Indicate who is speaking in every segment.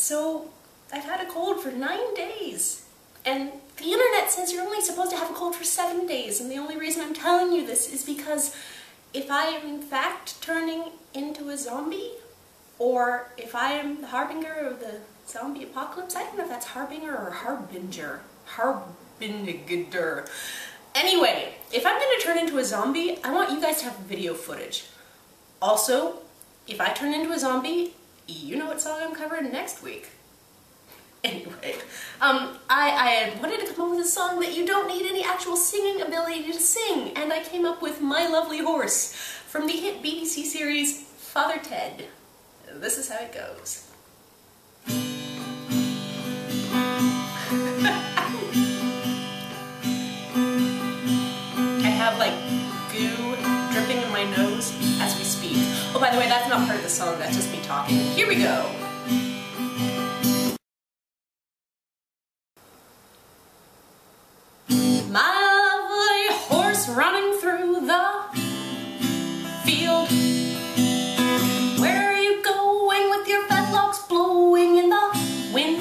Speaker 1: So I've had a cold for 9 days, and the internet says you're only supposed to have a cold for 7 days, and the only reason I'm telling you this is because if I am in fact turning into a zombie, or if I am the harbinger of the zombie apocalypse, I don't know if that's harbinger or harbinger. Harbinger. Anyway, if I'm going to turn into a zombie, I want you guys to have video footage. Also, if I turn into a zombie, you know what song I'm covering next week. Anyway, I wanted to come up with a song that you don't need any actual singing ability to sing, and I came up with My Lovely Horse from the hit BBC series Father Ted. This is how it goes. I have like goo dripping in my nose as we speak. Oh, by the way, that's not part of the song, that's just me talking. Here we go. My lovely horse running through the field. Where are you going with your fetlocks blowing in the wind?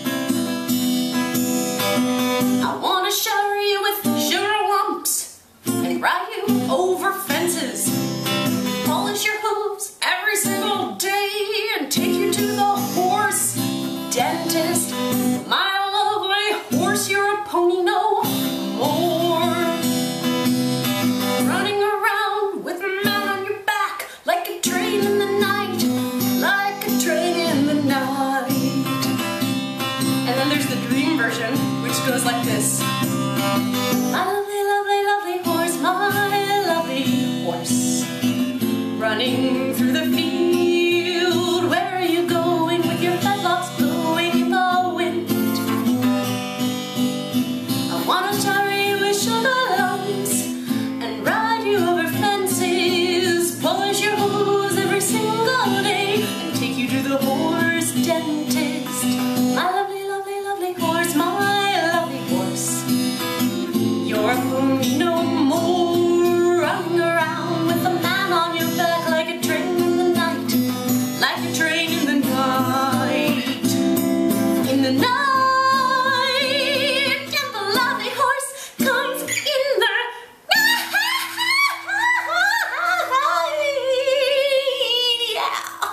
Speaker 1: I want to shower you with sugar lumps and ride you over fences, polish your hooves every single day and take you to the horse dentist. My lovely horse, you're a pony no more. Running around with a man on your back like a train in the night, like a train in the night. And then there's the dream version, which goes like this. My lovely, lovely, lovely horse, my lovely horse, running through the field. Where are you going with your fetlocks blowing in the wind? I want to shower you with sugar lumps and ride you over fences, polish your hooves every single day and take you to the horse dentist. My lovely, lovely, lovely horse, my lovely horse, you're a pony no more. Running around with a man on your back like a train in the night, like a train in the night, in the night. And the lovely horse comes in the night. Yeah.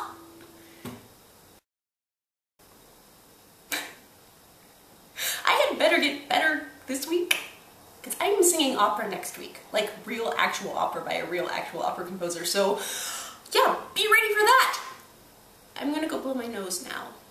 Speaker 1: I had better get better this week, because I'm singing opera next week, like real actual opera by a real actual opera composer, so yeah, be ready for that! I'm gonna go blow my nose now.